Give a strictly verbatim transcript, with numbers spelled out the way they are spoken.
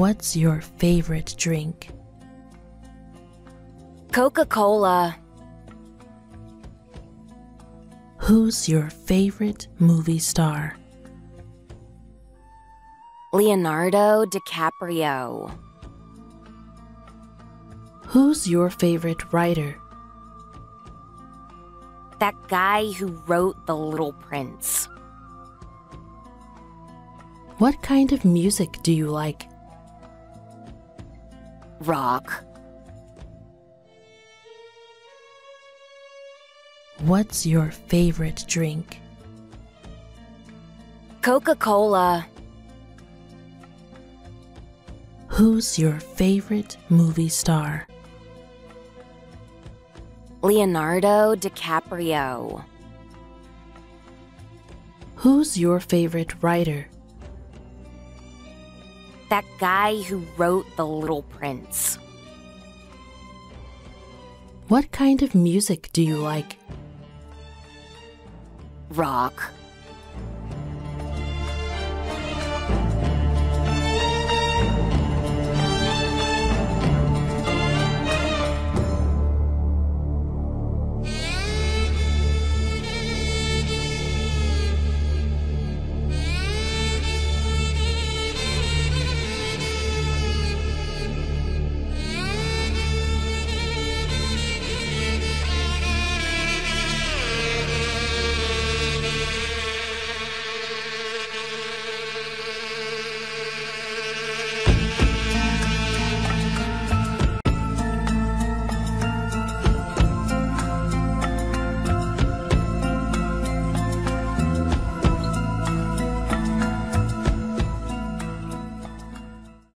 What's your favorite drink? Coca-Cola. Who's your favorite movie star? Leonardo DiCaprio. Who's your favorite writer? That guy who wrote The Little Prince. What kind of music do you like? Rock. What's your favorite drink? Coca-Cola. Who's your favorite movie star? Leonardo DiCaprio. Who's your favorite writer? That guy who wrote The Little Prince. What kind of music do you like? Rock.